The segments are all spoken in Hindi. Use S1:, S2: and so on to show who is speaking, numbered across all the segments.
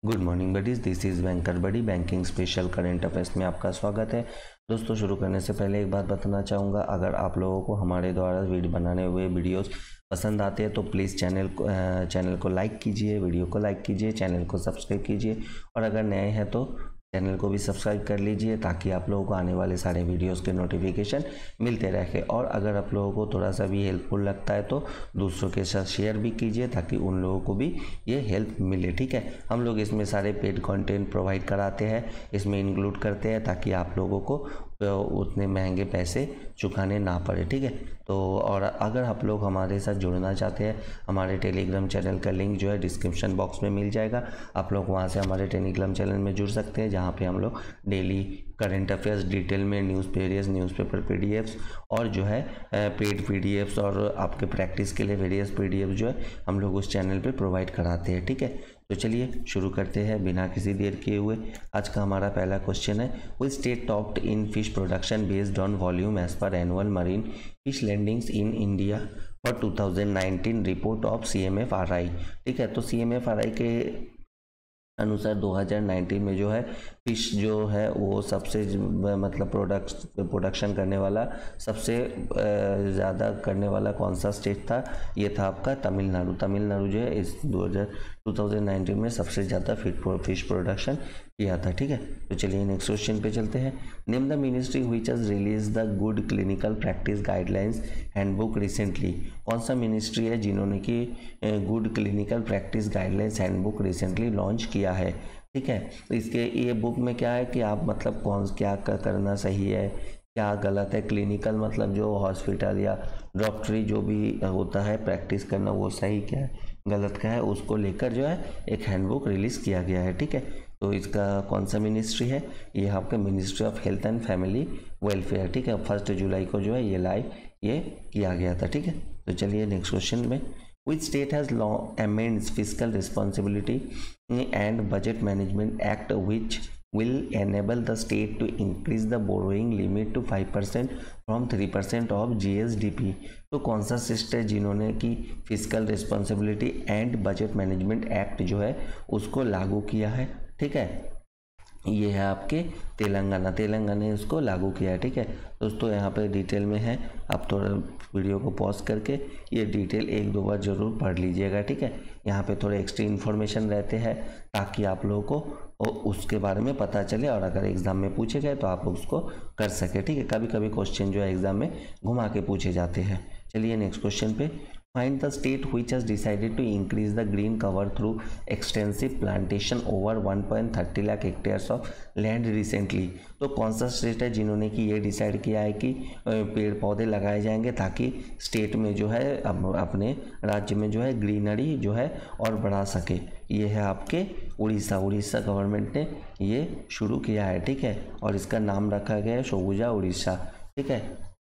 S1: Good morning buddies, this is banker buddy banking special current affairs में आपका स्वागत है। दोस्तों, शुरू करने से पहले एक बात बताना चाहूँगा, अगर आप लोगों को हमारे द्वारा वीडियो बनाने हुए वीडियोस पसंद आते हैं तो प्लीज़ चैनल को लाइक कीजिए, वीडियो को लाइक कीजिए, चैनल को सब्सक्राइब कीजिए और अगर नए हैं तो चैनल को भी सब्सक्राइब कर लीजिए ताकि आप लोगों को आने वाले सारे वीडियोस के नोटिफिकेशन मिलते रहे। और अगर आप लोगों को थोड़ा सा भी हेल्पफुल लगता है तो दूसरों के साथ शेयर भी कीजिए ताकि उन लोगों को भी ये हेल्प मिले। ठीक है, हम लोग इसमें सारे पेड कंटेंट प्रोवाइड कराते हैं, इसमें इंक्लूड करते हैं ताकि आप लोगों को उतने महंगे पैसे चुकाने ना पड़े। ठीक है, तो और अगर आप लोग हमारे साथ जुड़ना चाहते हैं, हमारे टेलीग्राम चैनल का लिंक जो है डिस्क्रिप्शन बॉक्स में मिल जाएगा। आप लोग वहां से हमारे टेलीग्राम चैनल में जुड़ सकते हैं, जहां पे हम लोग डेली करंट अफेयर्स डिटेल में न्यूज़पेपर पीडीएफ्स और जो है पेड पीडीएफ्स और आपके प्रैक्टिस के लिए वेरियस पीडीएफ जो है हम लोग उस चैनल पे प्रोवाइड कराते हैं। ठीक है, तो चलिए शुरू करते हैं बिना किसी देर किए हुए। आज का हमारा पहला क्वेश्चन है, which state topped in fish production based on volume as per annual marine fish landings in India for 2019 report of CMFRI। ठीक है, तो CMFRI के अनुसार 2019 में जो है फिश जो है वो सबसे मतलब प्रोडक्शन करने वाला सबसे ज़्यादा करने वाला कौन सा स्टेट था? ये था आपका तमिलनाडु। तमिलनाडु जो है इस 2019 में सबसे ज़्यादा फिश प्रोडक्शन किया था। ठीक है, तो चलिए नेक्स्ट क्वेश्चन पे चलते हैं। Name the ministry which has release the good clinical practice guidelines handbook recently. कौन सा मिनिस्ट्री है जिन्होंने कि good clinical practice guidelines handbook recently launch किया है? ठीक है, तो इसके ये बुक में क्या है कि आप मतलब क्या करना सही है, क्या गलत है। क्लिनिकल मतलब जो हॉस्पिटल या डॉक्टरी जो भी होता है प्रैक्टिस करना, वो सही क्या है गलत क्या है, उसको लेकर जो है एक हैंडबुक रिलीज़ किया गया है। ठीक है, तो इसका कौन सा मिनिस्ट्री है? ये आपका ministry of health and family welfare. ठीक है, 1 जुलाई को जो है ये किया गया था। ठीक है, तो चलिए नेक्स्ट क्वेश्चन में, which state has law amends fiscal responsibility and budget management act which will enable the state to increase the borrowing limit to 5% from 3% of GSDP। तो कौन सा स्टेट है जिन्होंने कि physical responsibility and budget management act जो है उसको लागू किया है? ठीक है, ये है आपके तेलंगाना ने इसको लागू किया है। ठीक है दोस्तों, यहाँ पे डिटेल में है, आप थोड़ा वीडियो को पॉज करके ये डिटेल 1-2 बार ज़रूर पढ़ लीजिएगा। ठीक है, यहाँ पे थोड़े एक्स्ट्रा इन्फॉर्मेशन रहते हैं ताकि आप लोगों को उसके बारे में पता चले और अगर एग्ज़ाम में पूछे गए तो आप उसको कर सके। ठीक है, कभी कभी क्वेश्चन जो है एग्ज़ाम में घुमा के पूछे जाते हैं। चलिए नेक्स्ट क्वेश्चन पे, find the state which has decided to increase the green cover through extensive plantation over 1.30 lakh hectares of land recently। तो कौन सा स्टेट है जिन्होंने कि ये डिसाइड किया है कि पेड़ पौधे लगाए जाएंगे ताकि स्टेट में जो है अपने राज्य में जो है ग्रीनरी जो है और बढ़ा सके? ये है आपके उड़ीसा गवर्नमेंट ने ये शुरू किया है। ठीक है, और इसका नाम रखा गया है सोबुजा उड़ीसा। ठीक है,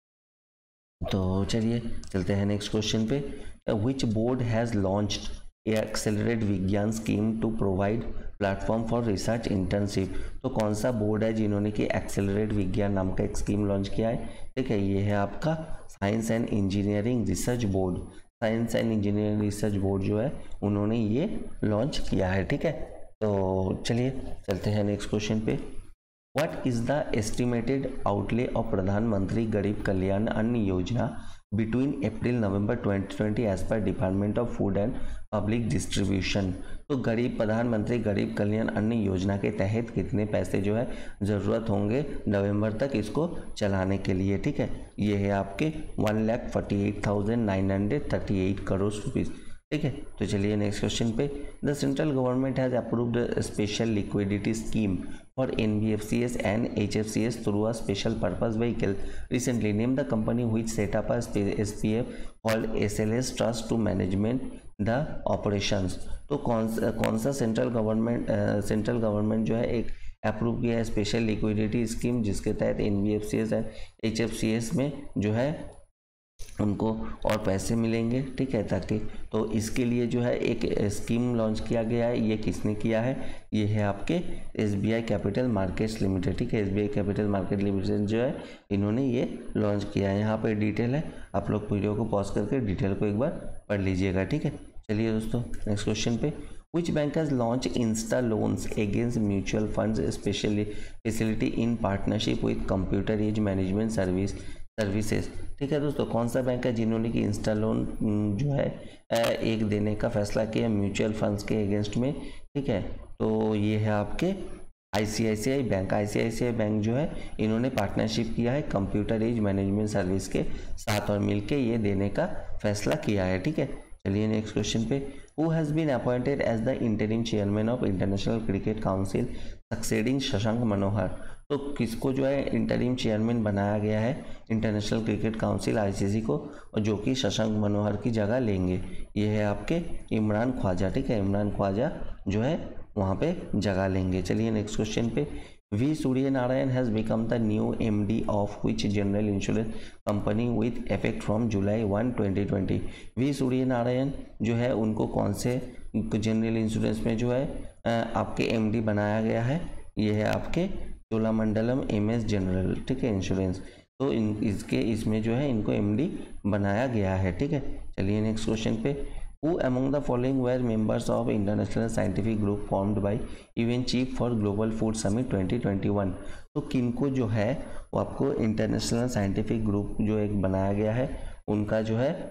S1: तो चलिए चलते हैं नेक्स्ट क्वेश्चन पे। Which board has launched accelerate Vigyan scheme to provide platform for research internship. तो कौन सा बोर्ड है जिन्होंने कि एक्सेलरेट विज्ञान नाम का एक स्कीम लॉन्च किया है? ठीक है, ये है आपका science and engineering research board. Science and engineering research board जो है उन्होंने ये लॉन्च किया है। ठीक है, तो चलिए चलते हैं नेक्स्ट क्वेश्चन पे। What is the estimated outlay of प्रधानमंत्री गरीब कल्याण अन्न योजना between April-November 2020 as per Department of Food and Public Distribution? तो प्रधानमंत्री गरीब कल्याण अन्न योजना के तहत कितने पैसे जो है ज़रूरत होंगे नवंबर तक इसको चलाने के लिए? ठीक है, ये है आपके 1,48,938 करोड़ रुपीज़। ठीक है, तो चलिए नेक्स्ट क्वेश्चन पे। The central government has approved special liquidity scheme for NBFCs and HFCs through a special purpose vehicle recently. Name the company which set up a SPF called SLS trust to management the operations. तो कौन सा सेंट्रल गवर्नमेंट जो है एक अप्रूव किया है स्पेशल लिक्विडिटी स्कीम जिसके तहत NBFCs एंड HFCs में जो है उनको और पैसे मिलेंगे। ठीक है, ताकि तो इसके लिए जो है एक स्कीम लॉन्च किया गया है। ये किसने किया है? ये है आपके SBI कैपिटल मार्केट्स लिमिटेड। ठीक है, SBI कैपिटल मार्केट लिमिटेड जो है इन्होंने ये लॉन्च किया है। यहाँ पे डिटेल है, आप लोग वीडियो को पॉज करके डिटेल को एक बार पढ़ लीजिएगा। ठीक है, चलिए दोस्तों नेक्स्ट क्वेश्चन पे। Which bank has launched Insta loans against mutual funds especially facility in partnership with computer age management services. ठीक है दोस्तों, कौन सा बैंक है जिन्होंने कि इंस्टा लोन जो है एक देने का फैसला किया म्यूचुअल फंड्स के अगेंस्ट में। ठीक है, तो ये है आपके ICICI बैंक। ICICI बैंक जो है इन्होंने पार्टनरशिप किया है कंप्यूटर एज मैनेजमेंट सर्विस के साथ और मिलके ये देने का फैसला किया है। ठीक है, चलिए नेक्स्ट क्वेश्चन पे। Who has been appointed as the interim chairman of international cricket council succeeding Shashank Manohar. तो किसको जो है इंटरिम चेयरमैन बनाया गया है इंटरनेशनल क्रिकेट काउंसिल ICC को, और जो कि शशांक मनोहर की जगह लेंगे। ये है आपके इमरान ख्वाजा। ठीक है, इमरान ख्वाजा जो है वहाँ पे जगह लेंगे। चलिए नेक्स्ट क्वेश्चन पे। V Suryanarayan has become the new MD of which general insurance company with effect from July 1, 2020। V Suryanarayan जो है उनको कौन से जनरल इंश्योरेंस में जो है आपके MD बनाया गया है? ये है आपके चोलामंडलम MS जनरल। ठीक है, इंश्योरेंस। तो इसमें जो है इनको MD बनाया गया है। ठीक है, चलिए नेक्स्ट क्वेश्चन पे। Who among the following were members of International Scientific Group formed by UN Chief for Global Food Summit 2021? तो किनको जो है वो आपको इंटरनेशनल साइंटिफिक ग्रुप जो एक बनाया गया है उनका जो है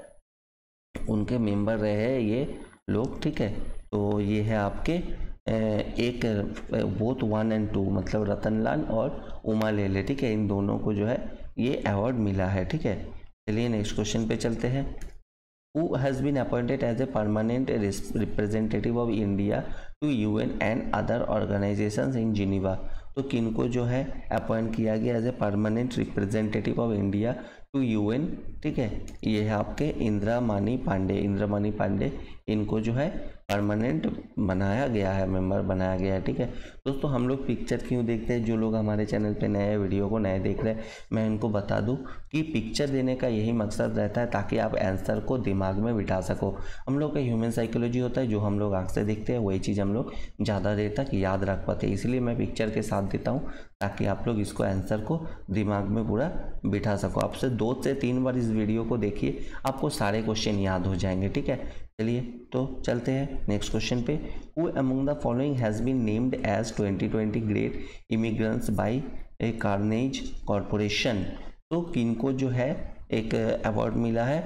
S1: उनके मेंबर रहे हैं ये लोग। ठीक है, तो ये है आपके एक बोथ 1 और 2 मतलब रतनलाल और उमा लेले। ठीक है, इन दोनों को जो है ये अवार्ड मिला है। ठीक है, चलिए नेक्स्ट क्वेश्चन पे चलते हैं। Who has been appointed as a permanent representative of India to UN and other organizations in Geneva? तो किनको जो है अपॉइंट किया गया as a permanent representative of India to UN? ठीक है, ये है आपके इंद्रामानी पांडे। इनको जो है परमानेंट बनाया गया है, मेंबर बनाया गया है। ठीक है दोस्तों, हम लोग पिक्चर क्यों देखते हैं? जो लोग हमारे चैनल पे नए वीडियो को नए देख रहे हैं, मैं इनको बता दूं कि पिक्चर देने का यही मकसद रहता है ताकि आप आंसर को दिमाग में बिठा सको। हम लोग का ह्यूमन साइकोलॉजी होता है, जो हम लोग आँख से देखते हैं वही चीज़ हम लोग ज़्यादा देर तक याद रख पाते हैं, इसलिए मैं पिक्चर के साथ देता हूँ ताकि आप लोग इसको आंसर को दिमाग में पूरा बिठा सको। आपसे 2 से 3 बार इस वीडियो को देखिए, आपको सारे क्वेश्चन याद हो जाएंगे। ठीक है, चलिए तो चलते हैं नेक्स्ट क्वेश्चन पे। Who among the following has been named as 2020 great immigrants by a Carnegie corporation? तो किनको जो है एक अवार्ड मिला है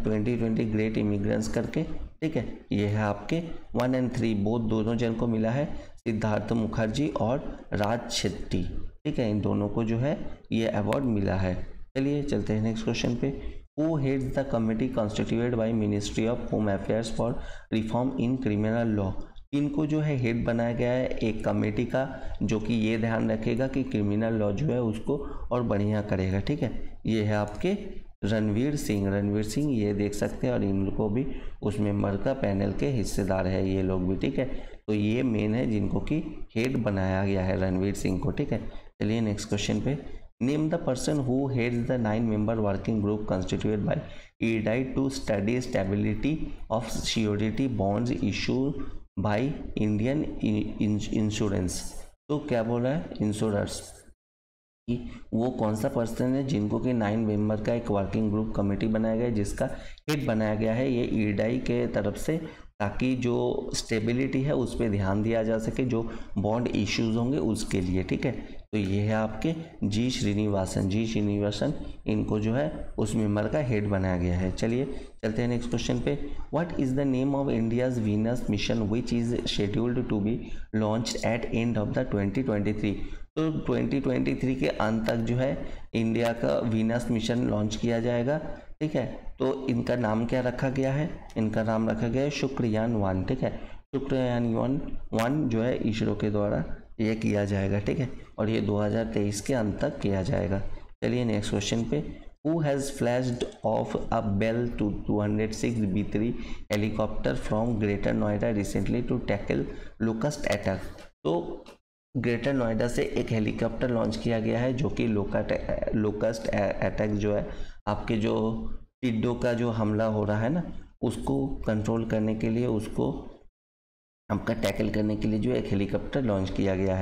S1: 2020 ग्रेट इमिग्रेंट्स करके? ठीक है, ये है आपके 1 और 3 बोथ दोनों जन को मिला है, सिद्धार्थ मुखर्जी और राज शेट्टी। ठीक है, इन दोनों को जो है ये अवार्ड मिला है। चलिए चलते हैं नेक्स्ट क्वेश्चन पे। Who heads the committee constituted by Ministry of Home Affairs for Reform in Criminal Law? इनको जो है हेड बनाया गया है एक कमेटी का, जो कि ये ध्यान रखेगा कि क्रिमिनल लॉ जो है उसको और बढ़िया करेगा। ठीक है, ये है आपके रणवीर सिंह, ये देख सकते हैं, और इनको भी उस मेंबर का पैनल के हिस्सेदार है ये लोग भी। ठीक है, तो ये मेन है जिनको कि हेड बनाया गया है रणवीर सिंह को। ठीक है, चलिए नेक्स्ट क्वेश्चन पे। Name the person who heads the 9-member working group constituted by EDI to study stability of surety bonds issued by Indian insurance। तो क्या बोल रहा है इंश्योरर्स कि वो कौन सा पर्सन है जिनको कि 9 मेंबर का एक वर्किंग ग्रुप कमेटी बनाया गया है, जिसका हेड बनाया गया है ये EDI के तरफ से, ताकि जो स्टेबिलिटी है उस पर ध्यान दिया जा सके, जो बॉन्ड इश्यूज होंगे उसके लिए। ठीक है, तो ये है आपके जी श्रीनिवासन, इनको जो है उस मेंबर का हेड बनाया गया है। चलिए चलते हैं नेक्स्ट क्वेश्चन पे। What is the name of India's Venus mission which is scheduled to be launched at end of the 2023? तो 2023 के अंत तक जो है इंडिया का वीनस मिशन लॉन्च किया जाएगा। ठीक है, तो इनका नाम क्या रखा गया है? इनका नाम रखा गया है शुक्रयान-1। ठीक है, शुक्रयान-1 जो है इसरो के द्वारा ये किया जाएगा। ठीक है, और ये 2023 के अंत तक किया जाएगा। चलिए नेक्स्ट क्वेश्चन पे। Who has flashed off a Bell 206 B3 helicopter from Greater Noida recently to tackle locust attack? तो ग्रेटर नोएडा से एक हेलीकॉप्टर लॉन्च किया गया है जो कि लोकस्ट अटैक जो है आपके जो टिड्डों का जो हमला हो रहा है ना उसको कंट्रोल करने के लिए, उसको आपका टैकल करने के लिए जो एक हेलीकॉप्टर लॉन्च किया गया है।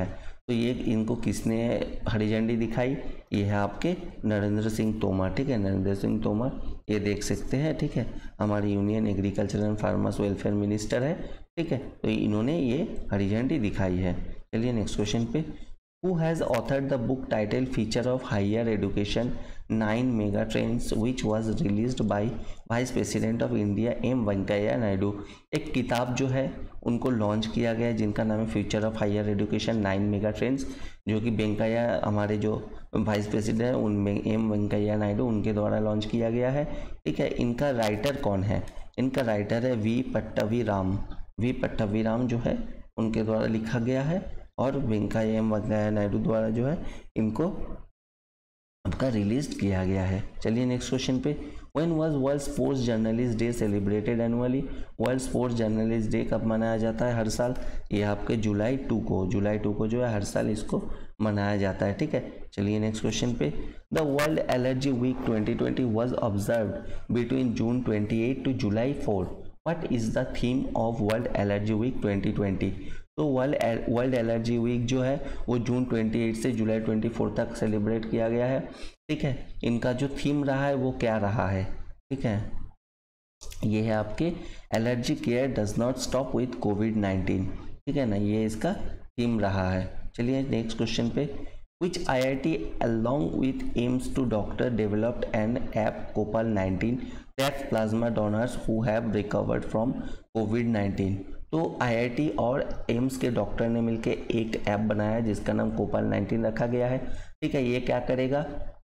S1: तो ये इनको किसने हरी झंडी दिखाई, ये है आपके नरेंद्र सिंह तोमर, ठीक है, नरेंद्र सिंह तोमर, ये देख सकते हैं, ठीक है, हमारे union agriculture and farmers welfare minister है, ठीक है, तो इन्होंने ये हरी झंडी दिखाई है। चलिए नेक्स्ट क्वेश्चन पे, Who has authored the book title Future of Higher Education 9 Mega Trends which was released by Vice President of India M. Venkaiah Naidu. एक किताब जो है उनको लॉन्च किया गया है जिनका नाम है future of higher education 9 mega trends, जो कि वेंकैया हमारे जो वाइस प्रेसिडेंट है उनमें एम वेंकैया नायडू उनके द्वारा लॉन्च किया गया है, ठीक है। इनका राइटर कौन है, इनका राइटर है वी पट्टाभी राम जो है उनके द्वारा लिखा गया है और वेंकैया नायडू द्वारा जो है इनको आपका रिलीज किया गया है। चलिए नेक्स्ट क्वेश्चन पे, when was world sports journalist day celebrated annually. World sports journalist day कब मनाया जाता है हर साल, ये आपके जुलाई 2 को जो है हर साल इसको मनाया जाता है, ठीक है। चलिए नेक्स्ट क्वेश्चन पे, the world allergy week 2020 was observed between June 28 to July 4। What is the theme of world allergy week 2020। तो वर्ल्ड एलर्जी वीक जो है वो जून 28 से जुलाई 24 तक सेलिब्रेट किया गया है, ठीक है। इनका जो थीम रहा है वो क्या रहा है, ठीक है, ये है आपके allergy care does not stop with कोविड-19, ठीक है ना, ये इसका थीम रहा है। चलिए नेक्स्ट क्वेश्चन पे, which IIT along with AIIMS to doctor developed an app Copal-19 tracks plasma donors who have recovered from COVID-19। तो IIT और एम्स के डॉक्टर ने मिलकर एक ऐप बनाया जिसका नाम Copal-19 रखा गया है, ठीक है। ये क्या करेगा,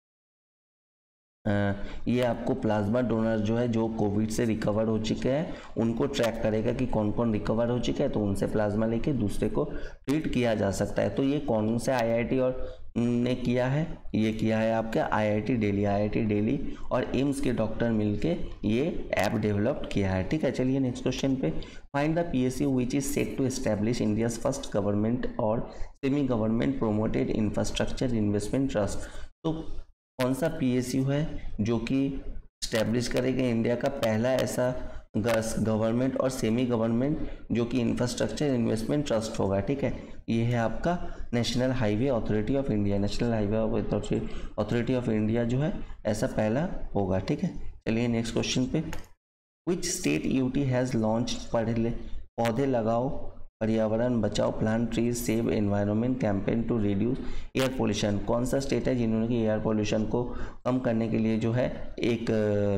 S1: ये आपको प्लाज्मा डोनर जो है जो कोविड से रिकवर हो चुके हैं उनको ट्रैक करेगा कि कौन कौन रिकवर हो चुके हैं, तो उनसे प्लाज्मा लेके दूसरे को ट्रीट किया जा सकता है। तो ये कौन से IIT और ने किया है, ये किया है आपका IIT दिल्ली और एम्स के डॉक्टर मिलके ये ऐप डेवलप किया है, ठीक है। चलिए नेक्स्ट क्वेश्चन पे, find the PSU which is set to establish India's first government और semi government promoted infrastructure investment trust. तो कौन सा PSU है जो कि स्टैब्लिश करेगा इंडिया का पहला ऐसा गवर्नमेंट और सेमी गवर्नमेंट जो कि इंफ्रास्ट्रक्चर इन्वेस्टमेंट ट्रस्ट होगा, ठीक है। ये है आपका national highway authority of India, national highway authority of India जो है ऐसा पहला होगा, ठीक है। चलिए नेक्स्ट क्वेश्चन पे, which state UT has launch पौधे लगाओ पर्यावरण बचाओ plant trees save environment campaign to reduce air pollution. कौन सा स्टेट है जिन्होंने कि एयर पोल्यूशन को कम करने के लिए जो है एक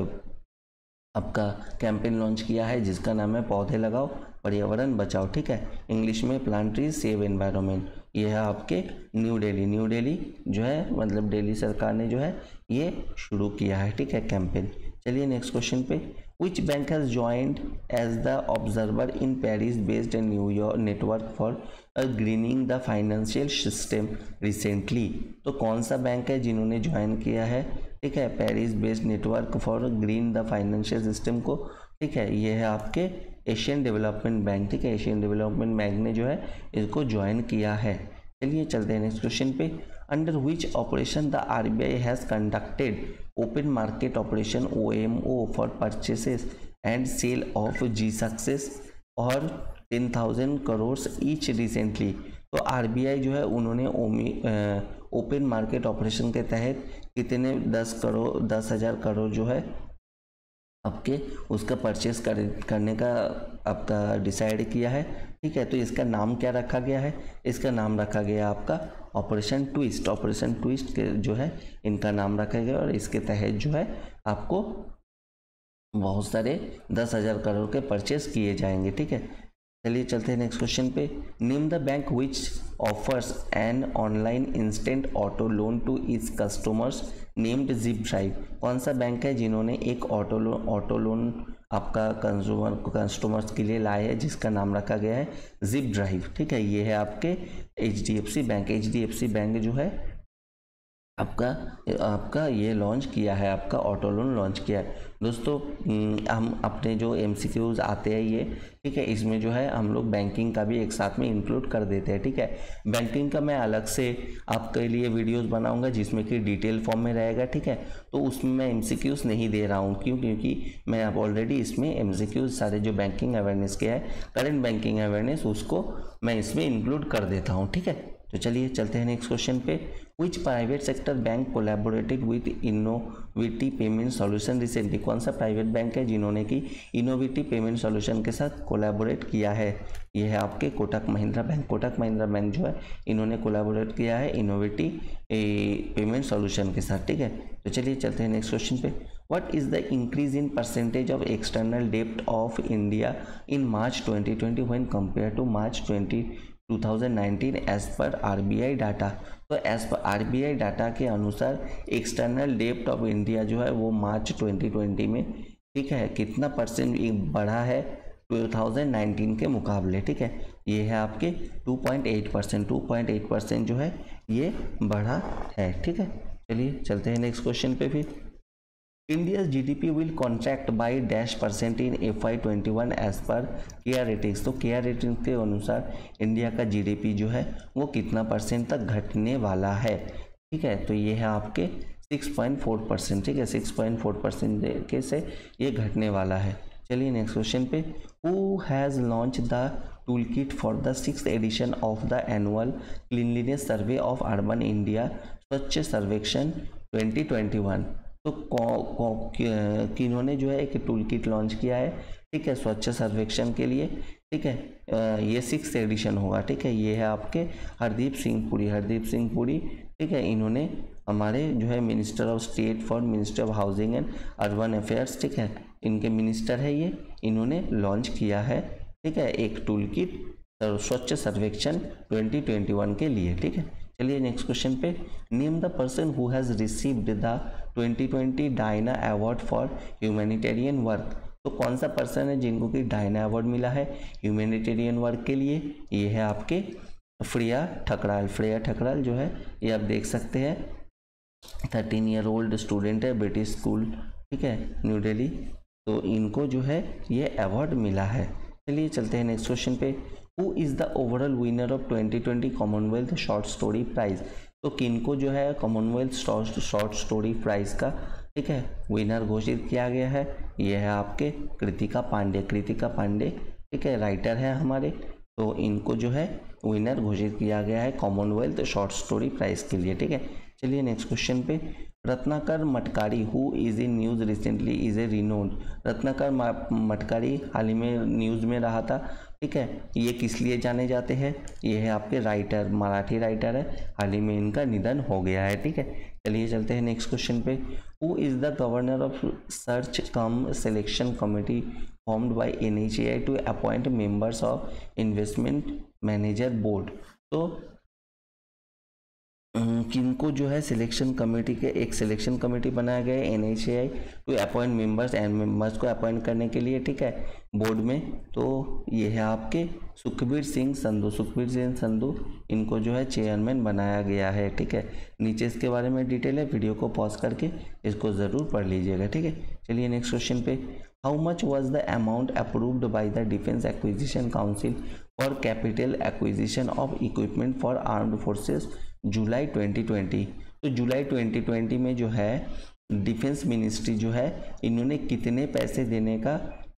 S1: आपका कैंपेन लॉन्च किया है जिसका नाम है पौधे लगाओ पर्यावरण बचाओ, ठीक है, इंग्लिश में प्लांट ट्रीज सेव एनवायरनमेंट। ये है आपके न्यू दिल्ली जो है मतलब दिल्ली सरकार ने जो है ये शुरू किया है, ठीक है, कैंपेन। चलिए नेक्स्ट क्वेश्चन पे, which bank has joined as the observer in Paris based in New York network for greening the financial system recently। तो कौन सा बैंक है जिन्होंने ज्वाइन किया है, ठीक है, Paris based network for green the financial system को, ठीक है, ये है आपके एशियन डेवलपमेंट बैंक, ठीक है, एशियन डेवलपमेंट बैंक ने जो है इसको ज्वाइन किया है। चलिए चलते हैं नेक्स्ट क्वेश्चन पे, under which operation the RBI has conducted open market operation OMO for purchases and sale of G-Success और 10,000 करोड़ ईच रिसेंटली। तो RBI जो है उन्होंने ओपन मार्केट ऑपरेशन के तहत कितने 10,000 करोड़ जो है आपके उसका परचेस करने का आपका डिसाइड किया है, ठीक है। तो इसका नाम क्या रखा गया है, इसका नाम रखा गया आपका ऑपरेशन ट्विस्ट के जो है इनका नाम रखा गया और इसके तहत जो है आपको बहुत सारे 10,000 करोड़ के परचेस किए जाएंगे, ठीक है। चलिए चलते हैं नेक्स्ट क्वेश्चन पे, name the bank which offers an online instant auto loan to its customers named zip drive. कौन सा बैंक है जिन्होंने एक ऑटो लोन आपका कस्टमर्स के लिए लाए है जिसका नाम रखा गया है जिप ड्राइव, ठीक है। ये है आपके HDFC बैंक जो है आपका ये लॉन्च किया है, आपका ऑटो लोन लॉन्च किया है। दोस्तों हम अपने जो MCQs आते हैं ये, ठीक है, इसमें जो है हम लोग बैंकिंग का भी एक साथ में इंक्लूड कर देते हैं, ठीक है। बैंकिंग का मैं अलग से आपके लिए वीडियोस बनाऊंगा जिसमें कि डिटेल फॉर्म में रहेगा, ठीक है। तो उसमें मैं MCQs नहीं दे रहा हूँ, क्योंकि मैं अब ऑलरेडी इसमें MCQs सारे जो बैंकिंग अवेयरनेस के है करंट बैंकिंग अवेयरनेस उसको मैं इसमें इंक्लूड कर देता हूँ, ठीक है। तो चलिए चलते हैं नेक्स्ट क्वेश्चन पे। Which private sector bank collaborated with Innoviti payment solution recently? कौन सा प्राइवेट बैंक है जिन्होंने कि इनोवेटिव पेमेंट सॉल्यूशन के साथ कोलैबोरेट किया है? ये है आपके कोटक महिंद्रा बैंक। कोटक महिंद्रा बैंक जो है इन्होंने कोलैबोरेट किया है इनोवेटिव पेमेंट सॉल्यूशन के साथ, ठीक है। तो चलिए चलते हैं नेक्स्ट क्वेश्चन पे। What is the increase in percentage of external डेब्ट of India in March 2020 when compare to March 2019 as per RBI data? तो एज पर RBI डाटा के अनुसार एक्सटर्नल डेब्ट ऑफ इंडिया जो है वो मार्च 2020 में, ठीक है, कितना परसेंट बढ़ा है 2019 के मुकाबले, ठीक है। ये है आपके 2.8%, 2.8% जो है ये बढ़ा है, ठीक है। चलिए चलते हैं नेक्स्ट क्वेश्चन पे फिर। India GDP will contract by -% in FY21 as per care ratings. तो केयर रेटिंग के अनुसार इंडिया का GDP जो है वो कितना परसेंट तक घटने वाला है, ठीक है। तो ये है आपके 6.4%, ठीक है, 6.4% के से ये घटने वाला है। चलिए नेक्स्ट क्वेश्चन पे। Who has launch the tool kit for the 6th edition of the annual cleanliness survey of urban India Swachh Survekshan 2021? तो किन्होंने जो है एक टूल किट लॉन्च किया है, ठीक है, स्वच्छ सर्वेक्षण के लिए, ठीक है। ये 6th एडिशन होगा, ठीक है। ये है आपके हरदीप सिंह पुरी, ठीक है। इन्होंने हमारे जो है minister of state for ministry of housing and urban affairs, ठीक है, इनके मिनिस्टर है ये, इन्होंने लॉन्च किया है, ठीक है, एक टूल किट स्वच्छ सर्वेक्षण 2021 के लिए, ठीक है। चलिए नेक्स्ट क्वेश्चन पे। Name the person who has received the 2020 Diana award for humanitarian work. तो कौन सा पर्सन है जिनको कि डायना अवार्ड मिला है ह्यूमैनिटेरियन वर्क के लिए? ये है आपके फ्रिया ठकराल जो है, ये आप देख सकते हैं, 13 ईयर ओल्ड स्टूडेंट है, ब्रिटिश स्कूल, ठीक है, न्यू दिल्ली। तो इनको जो है ये अवार्ड मिला है। चलिए चलते हैं नेक्स्ट क्वेश्चन पे। Who is the overall winner of 2020 Commonwealth short story prize? तो किनको जो है कॉमनवेल्थ शॉर्ट स्टोरी प्राइज का, ठीक है, विनर घोषित किया गया है? ये है आपके कृतिका पांडे, ठीक है, राइटर है हमारे। तो इनको जो है विनर घोषित किया गया है कॉमनवेल्थ शॉर्ट स्टोरी प्राइज के लिए, ठीक है। चलिए नेक्स्ट क्वेश्चन पे। Ratnakar Matkari who is in news recently is a renowned. Ratnakar Matkari हाल ही में न्यूज़ में रहा था, ठीक है। ये किस लिए जाने जाते हैं? ये है आपके राइटर, मराठी राइटर है, हाल ही में इनका निधन हो गया है, ठीक है। चलिए चलते हैं नेक्स्ट क्वेश्चन पे। Who is the governor of search cum selection committee formed by NHAI to appoint members of investment manager board? तो किनको जो है सिलेक्शन कमेटी के एक सिलेक्शन कमेटी बनाया गया है NHAI to appoint members and members को अपॉइंट करने के लिए, ठीक है, बोर्ड में। तो ये है आपके सुखबीर सिंह संधू, इनको जो है चेयरमैन बनाया गया है, ठीक है। नीचे इसके बारे में डिटेल है, वीडियो को पॉज करके इसको ज़रूर पढ़ लीजिएगा, ठीक है। चलिए नेक्स्ट क्वेश्चन पे। How much was the amount approved by the defence acquisition council for capital acquisition of equipment for armed forces July 2020? तो जुलाई 2020 में जो है डिफेंस मिनिस्ट्री जो है इन्होंने कितने पैसे देने का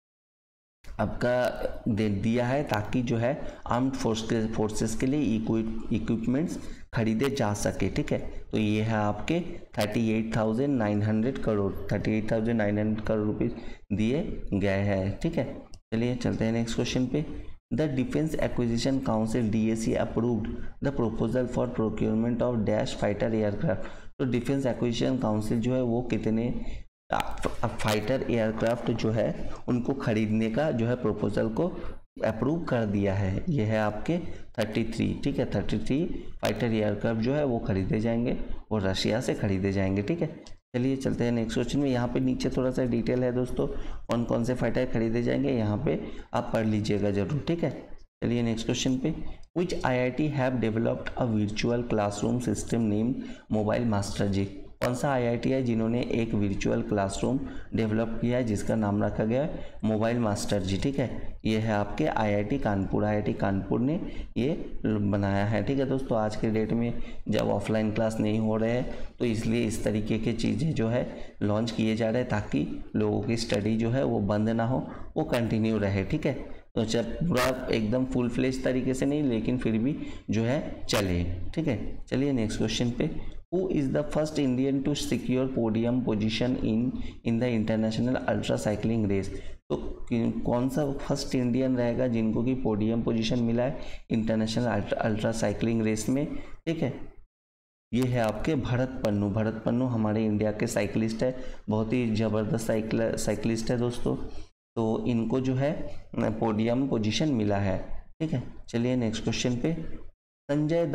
S1: आपका दिया है ताकि जो है आर्म्ड फोर्सेस के लिए इक्विपमेंट्स खरीदे जा सके, ठीक है। तो ये है आपके 38,900 करोड़ रुपीस दिए गए हैं, ठीक है। चलिए चलते हैं नेक्स्ट क्वेश्चन पे। The defence acquisition council DAC approved the proposal for procurement of dash fighter aircraft. तो डिफेंस एक्विजिशन काउंसिल जो है वो कितने फाइटर एयरक्राफ्ट जो है उनको खरीदने का जो है प्रपोजल को अप्रूव कर दिया है? ये है आपके 33, ठीक है, 33 फाइटर एयरक्राफ्ट जो है वो खरीदे जाएंगे, वो रशिया से खरीदे जाएंगे, ठीक है। चलिए चलते हैं नेक्स्ट क्वेश्चन में। यहाँ पे नीचे थोड़ा सा डिटेल है दोस्तों, कौन कौन से फाइटर खरीदे जाएंगे, यहाँ पे आप पढ़ लीजिएगा जरूर, ठीक है। चलिए नेक्स्ट क्वेश्चन पे। Which IIT have developed a virtual classroom system name mobile master ji? कौन सा IIT है जिन्होंने एक वर्चुअल क्लासरूम डेवलप किया है जिसका नाम रखा गया है मोबाइल मास्टर जी, ठीक है। ये है आपके IIT कानपुर ने ये बनाया है, ठीक है दोस्तों। आज के डेट में जब ऑफलाइन क्लास नहीं हो रहे हैं तो इसलिए इस तरीके की चीज़ें जो है लॉन्च किए जा रहे हैं ताकि लोगों की स्टडी जो है वो बंद ना हो, वो कंटिन्यू रहे, ठीक है। तो जब पूरा एकदम फुल फ्लेज तरीके से नहीं, लेकिन फिर भी जो है चले। ठीक है, चलिए नेक्स्ट क्वेश्चन पे। Who is the first Indian to secure podium position in the international ultra cycling race? तो कौन सा फर्स्ट इंडियन रहेगा जिनको कि पोडियम पोजीशन मिला है इंटरनेशनल अल्ट्रा साइकिलिंग रेस में? ठीक है, ये है आपके भरत पन्नू। भरत पन्नू हमारे इंडिया के साइकिलिस्ट है, बहुत ही ज़बरदस्त साइकिलिस्ट है दोस्तों। तो इनको जो है पोडियम पोजीशन मिला है। ठीक है, चलिए नेक्स्ट क्वेश्चन पे। Sanjay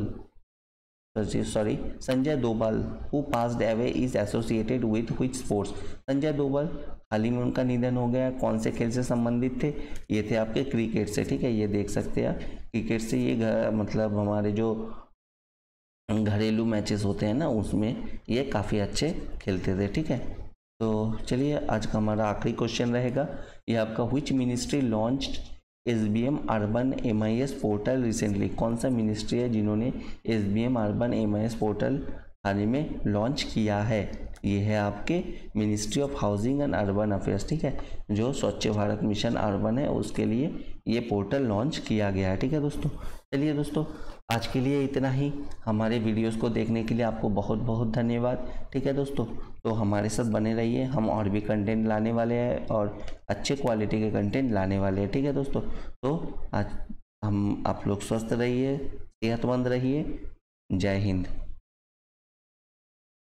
S1: Dobal who passed away is associated with which sports? Sanjay Dobal हाल ही में उनका निधन हो गया, कौन से खेल से संबंधित थे? ये थे आपके क्रिकेट से। ठीक है, ये देख सकते हैं क्रिकेट से। ये मतलब हमारे जो घरेलू मैचेस होते हैं ना, उसमें ये काफ़ी अच्छे खेलते थे। ठीक है, तो चलिए आज का हमारा आखिरी क्वेश्चन रहेगा, ये आपका which ministry launched SBM urban MIS portal recently? कौन सा मिनिस्ट्री है जिन्होंने SBM अर्बन MIS पोर्टल हाल ही में लॉन्च किया है? ये है आपके ministry of housing and urban affairs. ठीक है, जो स्वच्छ भारत मिशन अर्बन है उसके लिए ये पोर्टल लॉन्च किया गया है। ठीक है दोस्तों, चलिए दोस्तों आज के लिए इतना ही। हमारे वीडियोस को देखने के लिए आपको बहुत बहुत धन्यवाद। ठीक है दोस्तों, तो हमारे साथ बने रहिए, हम और भी कंटेंट लाने वाले हैं और अच्छे क्वालिटी के कंटेंट लाने वाले हैं। ठीक है दोस्तों, तो आज आप लोग स्वस्थ रहिए, सेहतमंद रहिए। जय हिंद।